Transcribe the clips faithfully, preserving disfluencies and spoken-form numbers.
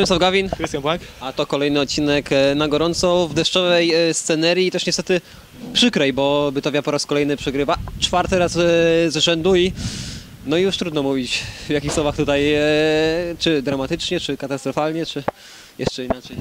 Przemysław Gawin, Krystian Błak. a to kolejny odcinek na gorąco w deszczowej scenerii i też niestety przykrej, bo Bytowia po raz kolejny przegrywa czwarty raz z rzędu i no i już trudno mówić w jakich słowach tutaj, czy dramatycznie, czy katastrofalnie, czy jeszcze inaczej.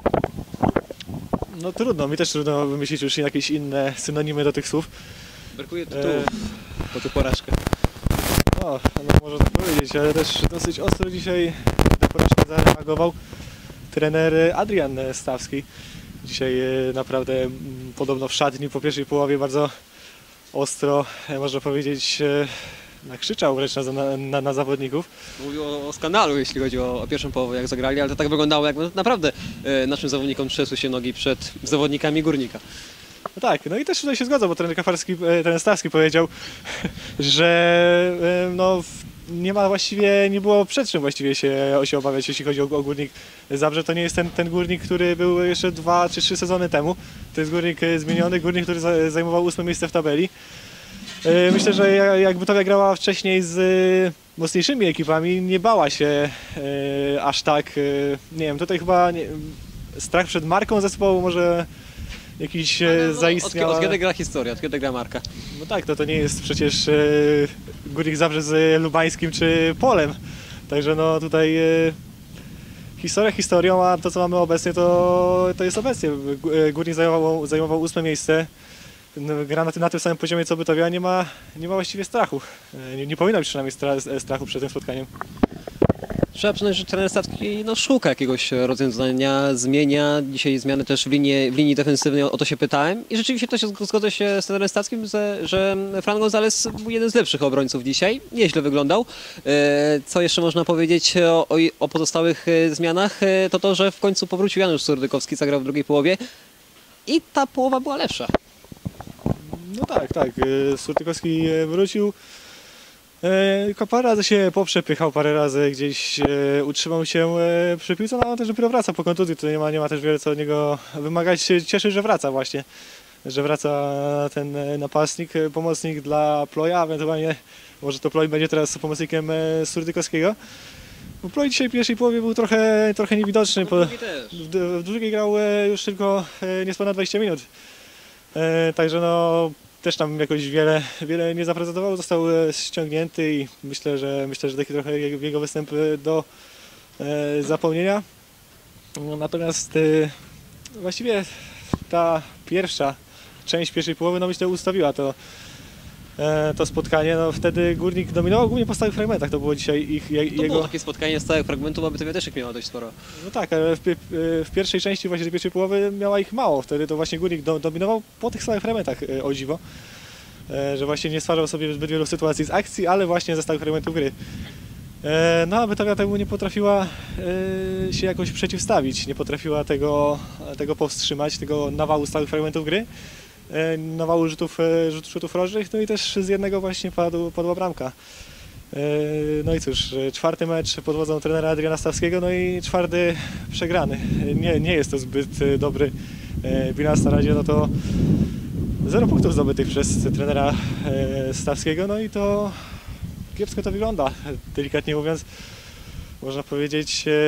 No trudno, mi też trudno wymyślić już jakieś inne synonimy do tych słów. Brakuje tytułów po tę porażkę. No, no można tak powiedzieć, ale też dosyć ostro dzisiaj na porażkę zareagował trener Adrian Stawski. Dzisiaj naprawdę m, podobno w szatni po pierwszej połowie bardzo ostro, można powiedzieć, nakrzyczał wręcz na, na, na zawodników. Mówił o, o skandalu, jeśli chodzi o, o pierwszą połowę, jak zagrali, ale to tak wyglądało, jak naprawdę e, naszym zawodnikom trzęsły się nogi przed zawodnikami Górnika. No tak, no i też tutaj się zgodzę, bo trener Kafarski, trener Stawski powiedział, że no, nie ma właściwie, nie było przed czym właściwie się, się obawiać, jeśli chodzi o, o Górnik Zabrze. To nie jest ten, ten Górnik, który był jeszcze dwa czy trzy sezony temu. To jest Górnik zmieniony, Górnik, który zajmował ósme miejsce w tabeli. Myślę, że jak Bytowia grała wcześniej z mocniejszymi ekipami, nie bała się aż tak, nie wiem, tutaj chyba nie, strach przed marką zespołu może jakiś no, no, zaistniał. Od, od kiedy gra historia, od kiedy gra marka? No tak, to, to nie jest przecież e, Górnik Zabrze z Lubańskim czy Polem. Także no tutaj e, historia historią, a to co mamy obecnie to, to jest obecnie. Górnik zajmował, zajmował ósme miejsce. Gra na tym, na tym samym poziomie co Bytowia, nie ma, nie ma właściwie strachu. Nie, nie powinno być przynajmniej stra, strachu przed tym spotkaniem. Trzeba przyznać, że trener Stawski no, szuka jakiegoś rozwiązania, zmienia. Dzisiaj zmiany też w linii, w linii defensywnej, o to się pytałem. I rzeczywiście to się zgodzę się z trenerem Stawskim, że, że Fran González był jeden z lepszych obrońców dzisiaj. Nieźle wyglądał. Co jeszcze można powiedzieć o, o pozostałych zmianach? To to, że w końcu powrócił Janusz Surdykowski, zagrał w drugiej połowie. I ta połowa była lepsza. No tak, tak. Surdykowski wrócił. Tylko parę razy się poprzepychał, parę razy gdzieś e, utrzymał się e, przy piłce, no ale też dopiero wraca po kontuzji, to nie ma, nie ma też wiele co od niego wymagać. Cieszy, że wraca właśnie, że wraca ten napastnik, pomocnik dla Ploja, ewentualnie może to Ploj będzie teraz pomocnikiem e, Surdykowskiego. Bo Ploj dzisiaj w pierwszej połowie był trochę, trochę niewidoczny, po, w, w drugiej grał e, już tylko e, niespełna dwadzieścia minut, e, także no też tam jakoś wiele, wiele nie zaprezentował, został ściągnięty i myślę, że myślę, że taki trochę jego występ do e, zapomnienia. Natomiast e, właściwie ta pierwsza część pierwszej połowy, no myślę, ustawiła to, e, to spotkanie. No wtedy Górnik dominował głównie po stałych fragmentach, to było dzisiaj ich, je, to jego... było takie spotkanie stałych fragmentów, a Bytowia też ich miała dość sporo. No tak, ale w, w pierwszej części właśnie tej pierwszej połowy miała ich mało, wtedy to właśnie Górnik do, dominował po tych stałych fragmentach, e, o dziwo. E, że właśnie nie stwarzał sobie zbyt wielu sytuacji z akcji, ale właśnie ze stałych fragmentów gry. E, no a Bytowia temu nie potrafiła e, się jakoś przeciwstawić, nie potrafiła tego, tego powstrzymać, tego nawału stałych fragmentów gry, e, nawału rzutów, e, rzut, rzutów rożnych, no i też z jednego właśnie padł, padła bramka. E, no i cóż, czwarty mecz pod wodzą trenera Adriana Stawskiego, no i czwarty przegrany. Nie, nie jest to zbyt dobry e, bilans na razie, no to zero punktów zdobytych przez trenera e, Stawskiego, no i to kiepsko to wygląda, delikatnie mówiąc, można powiedzieć, e,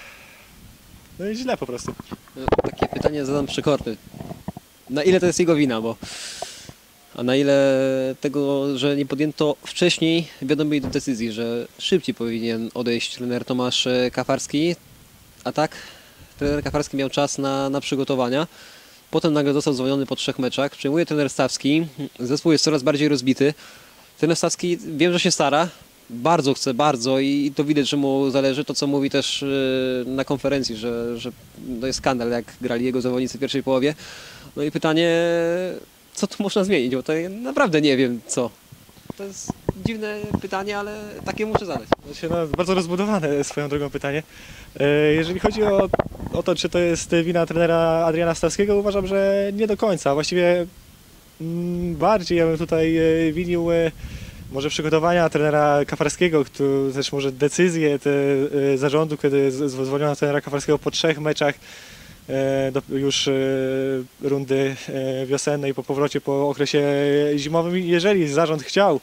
no i źle po prostu. Takie pytanie zadam przekorne. Na ile to jest jego wina, bo a na ile tego, że nie podjęto wcześniej wiadomej decyzji, że szybciej powinien odejść trener Tomasz Kafarski, a tak trener Kafarski miał czas na, na przygotowania. Potem nagle został zwolniony po trzech meczach. Przyjmuje trener Stawski. Zespół jest coraz bardziej rozbity. Trener Stawski wiem, że się stara. Bardzo chce, bardzo i to widać, że mu zależy. To, co mówi też na konferencji, że, że to jest skandal, jak grali jego zawodnicy w pierwszej połowie. No i pytanie, co tu można zmienić, bo to naprawdę nie wiem co. To jest dziwne pytanie, ale takie muszę zadać. Znaczy, no, bardzo rozbudowane swoją drogą pytanie. Jeżeli chodzi o, o to, czy to jest wina trenera Adriana Stawskiego, uważam, że nie do końca. Właściwie mm, bardziej ja bym tutaj winił może przygotowania trenera Kafarskiego, który też może decyzje te, zarządu, kiedy zwolniono trenera Kafarskiego po trzech meczach do już rundy wiosennej po powrocie po okresie zimowym. Jeżeli zarząd chciał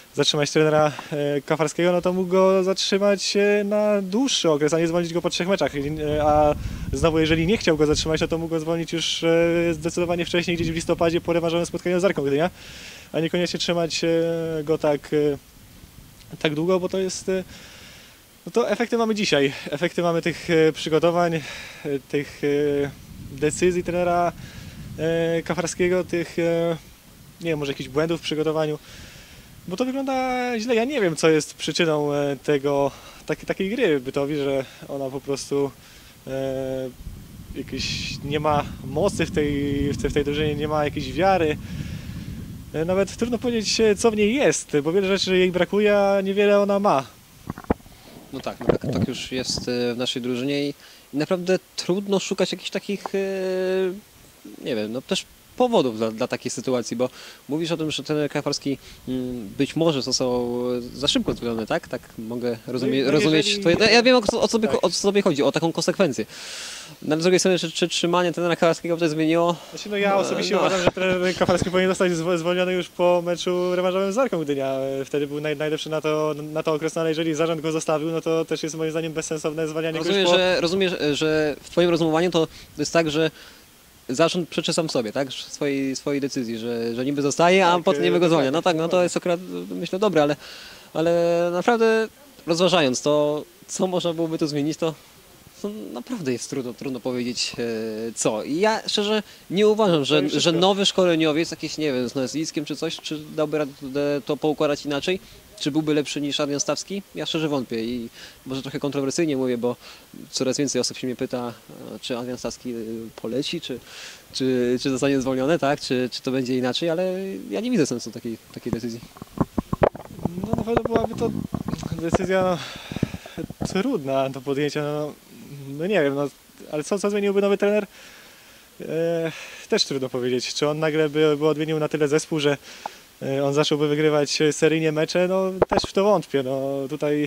zatrzymać trenera e, Kafarskiego, no to mógł go zatrzymać e, na dłuższy okres, a nie zwolnić go po trzech meczach. E, A znowu, jeżeli nie chciał go zatrzymać, no to mógł go zwolnić już e, zdecydowanie wcześniej, gdzieś w listopadzie po rewanżowym spotkaniu z Arką Gdynia, a niekoniecznie trzymać e, go tak, e, tak długo, bo to jest... E, no to efekty mamy dzisiaj. Efekty mamy tych e, przygotowań, e, tych e, decyzji trenera e, Kafarskiego, tych, e, nie wiem, może jakichś błędów w przygotowaniu. Bo to wygląda źle. Ja nie wiem, co jest przyczyną e, tego, tak, takiej gry Bytowi, że ona po prostu e, jakieś nie ma mocy w tej, w tej, w tej drużynie, nie ma jakiejś wiary. E, nawet trudno powiedzieć, e, co w niej jest, bo wiele rzeczy jej brakuje, a niewiele ona ma. No tak, no tak, tak już jest e, w naszej drużynie i naprawdę trudno szukać jakichś takich, e, nie wiem, no też powodów dla, dla takiej sytuacji, bo mówisz o tym, że trener Kafarski mm, być może został za szybko zwolniony, tak? Tak mogę rozumie, No, no rozumieć jeżeli- twoje... Ja wiem, o co, o, co by, Tak. o co sobie chodzi, o taką konsekwencję. No, ale z drugiej strony, czy, czy trzymanie trenera Kafarskiego by to zmieniło? Znaczy, no ja osobiście No. uważam, że trener Kafarski powinien zostać zwo- zwolniony już po meczu rewanżowym z Arką Gdynia. E, Wtedy był naj, najlepszy na to, na to okres, no, ale jeżeli zarząd go zostawił, no to też jest moim zdaniem bezsensowne zwalnianie go Rozumiem, już po... że, rozumiem, że- że w twoim rozumowaniu to jest tak, że zarząd przeczy sam sobie, tak? Swojej, swojej decyzji, że, że niby zostaje, a Tak, potem niby go zwalnia. No tak, no to dokładnie. jest akurat, myślę, dobre, ale, ale naprawdę rozważając to, co można byłoby tu zmienić, to, to naprawdę jest trudno, trudno powiedzieć e, co. I ja szczerze nie uważam, że, To już że wszystko. nowy szkoleniowiec, jakiś, nie wiem, z nazwiskiem czy coś, czy dałby radę to poukładać inaczej, czy byłby lepszy niż Adrian Stawski? Ja szczerze wątpię i może trochę kontrowersyjnie mówię, bo coraz więcej osób się mnie pyta, e, czy Adrian Stawski e, poleci, czy, czy, czy zostanie zwolniony, tak? Czy, czy to będzie inaczej, ale ja nie widzę sensu takiej, takiej decyzji. No na pewno byłaby to decyzja no, trudna do podjęcia, no, no nie wiem, no, ale co, co zmieniłby nowy trener? E, też trudno powiedzieć, czy on nagle by, by odmienił na tyle zespół, że e, on zacząłby wygrywać seryjnie mecze, no też w to wątpię, no tutaj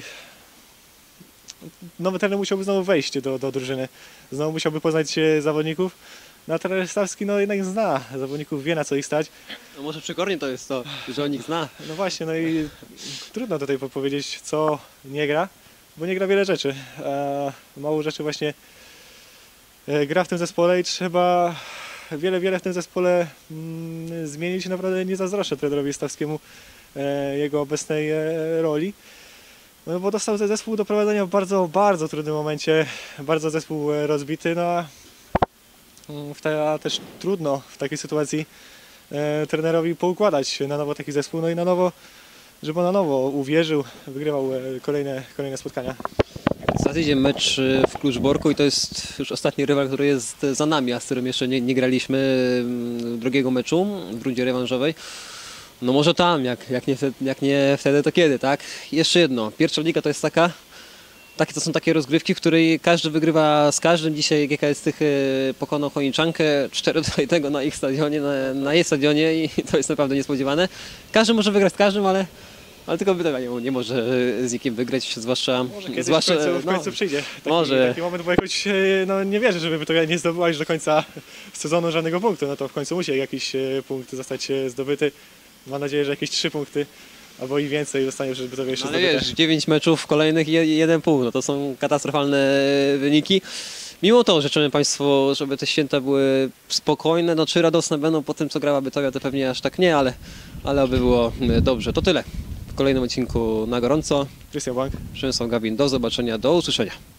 nowy trener musiałby znowu wejść do, do drużyny, znowu musiałby poznać e, zawodników, no a trener Stawski no jednak zna zawodników, wie na co ich stać. No może przekornie to jest to, że on ich zna. No właśnie, no i trudno tutaj powiedzieć, co nie gra, bo nie gra wiele rzeczy. A mało rzeczy właśnie e, gra w tym zespole i trzeba wiele, wiele w tym zespole mm, zmienić. Naprawdę nie zazdroszczę trenerowi Stawskiemu e, jego obecnej e, roli. No bo dostał ten zespół do prowadzenia w bardzo, bardzo trudnym momencie, bardzo zespół e, rozbity, no a mm, w te, a też trudno w takiej sytuacji e, trenerowi poukładać na nowo taki zespół, no i na nowo, żeby on na nowo uwierzył, wygrywał e, kolejne, kolejne spotkania. Za tydzień mecz y, w Kluczborku i to jest już ostatni rywal, który jest za nami, a z którym jeszcze nie, nie graliśmy mm, drugiego meczu w rundzie rewanżowej. No może tam, jak, jak, nie wtedy, jak nie wtedy, to kiedy, tak? Jeszcze jedno, pierwsza liga to jest taka, takie, to są takie rozgrywki, w której każdy wygrywa z każdym. Dzisiaj G K S tych y, pokonał Chojniczankę, cztery do jednego na ich stadionie, na, na jej stadionie i to jest naprawdę niespodziewane. Każdy może wygrać z każdym, ale, ale tylko Bydgoszcz nie, nie może z nikim wygrać, zwłaszcza... Może kiedyś zwłaszcza, w, końcu, w no, końcu przyjdzie taki, może. taki moment, bo jakoś e, no, nie wierzę, żeby to nie zdobyła już do końca sezonu żadnego punktu, no to w końcu musi jakiś e, punkt zostać e, zdobyty. Mam nadzieję, że jakieś trzy punkty albo i więcej zostanie, żeby to jeszcze No ale zdobyte. wiesz, dziewięć meczów kolejnych, je- jeden pół, no to są katastrofalne wyniki. Mimo to życzymy Państwu, żeby te święta były spokojne, no czy radosne będą po tym, co grała Bytowia, to pewnie aż tak nie, ale, ale aby było y, dobrze. To tyle w kolejnym odcinku Na Gorąco. Krystian Błąk. Przemysław Gawin, do zobaczenia, do usłyszenia.